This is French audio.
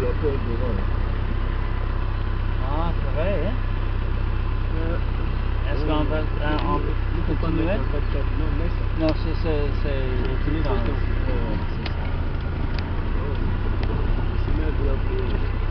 bloqué devant. Ah, c'est vrai, hein? Est-ce qu'on peut continuer? Non, c'est Utilisation. c'est ça. C'est bloqué.